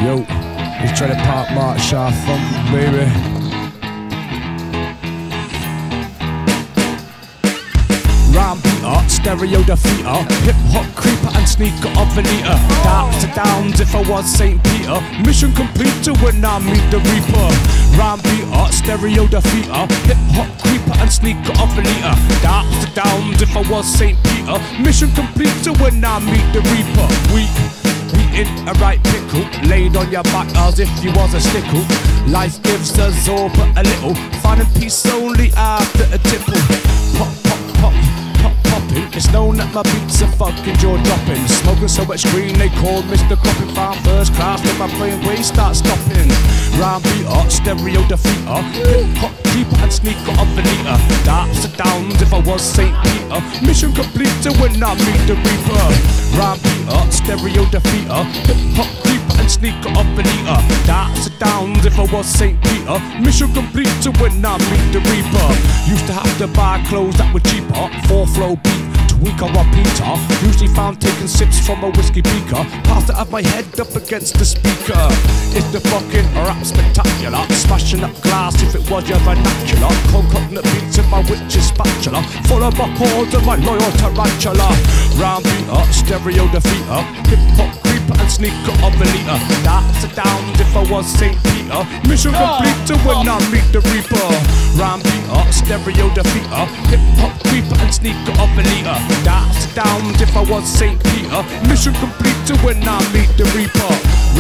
Yo, he's trying to park Mark Shire funk, baby. Rhyme beater, stereo defeater, hip hop creeper and sneaker of an eater. Downs to downs if I was St. Peter. Mission complete to when I meet the Reaper. Rhyme beater, stereo defeater, hip hop creeper and sneaker of an eater. Downs to downs if I was St. Peter. Mission complete to when I meet the Reaper. We in a right pickle, laid on your back as if you was a stickle. Life gives us all but a little, finding peace only after a tipple. Pop, pop, pop, pop, popping. It's known that my beats are fucking jaw dropping. Smoking so much green they called Mr. Copping. Found first class when my brain waves start stopping. Rhyme beater, stereo defeater, hip hop keeper and sneaker of an eater. That's the downs if I was St. Peter. Mission complete to when I meet the Reaper. Rhyme beater, stereo defeater, hip hop keeper and sneaker of an eater. That's the downs if I was St. Peter. Mission complete to when I meet the Reaper. Used to have to buy clothes that were cheaper, 4-flow beat. Weaker or Peter, usually found taking sips from a whiskey beaker. Past to have my head up against the speaker. It's the fucking rap spectacular, smashing up glass if it was your vernacular. Cold coconut beats in my witch's spatula, full of my paws and my loyal tarantula. Round beater, stereo defeater, hip hop creeper and sneaker of a leader. That's a downs if I was St. Peter. Mission complete to when I meet the Reaper. Round beater, stereo defeater, hip hop creeper and sneaker of a leader. That's downs if I was St. Peter. Mission complete to when I meet the Reaper.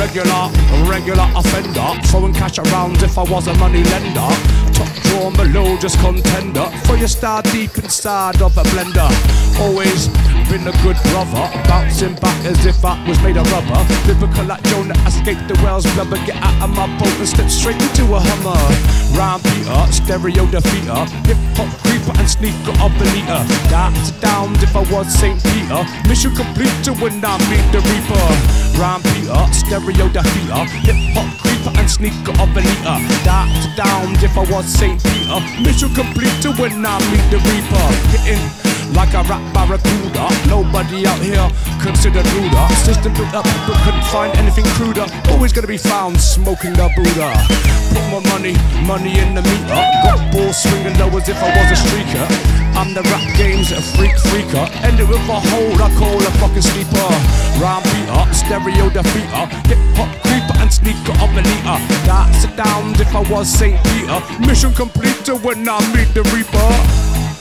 Regular offender, throwing cash around if I was a money lender. Top drawer, melodious contender, for your star deep inside of a blender. Always been a good brother, bouncing back as if I was made of rubber. Lyrical like Jonah, escape the whale's blubber. Get out of my boat and step straight into a Hummer. Rhyme beater, stereo defeater, hip hop creeper and sneaker of a leader. That's downs if I was St. Peter. Mission complete to when I meet the Reaper. Rhyme beater, stereo defeater, hip hop creeper and sneaker of a leader. That's downs if I was St. Peter. Mission complete to when I meet the Reaper. Hitting like a rap barracuda, nobody out here considered ruder. System built up but couldn't find anything cruder. Always gonna be found smoking the Buddha. Put my money in the meter. Got balls swinging low as if I was a streaker. I'm the rap game's a freaker. Ended with a hole I call a fucking sleeper. Rhyme beater, stereo defeater, hip hop creeper and sneaker of a leader. That's the downs if I was St. Peter. Mission complete to when I meet the Reaper.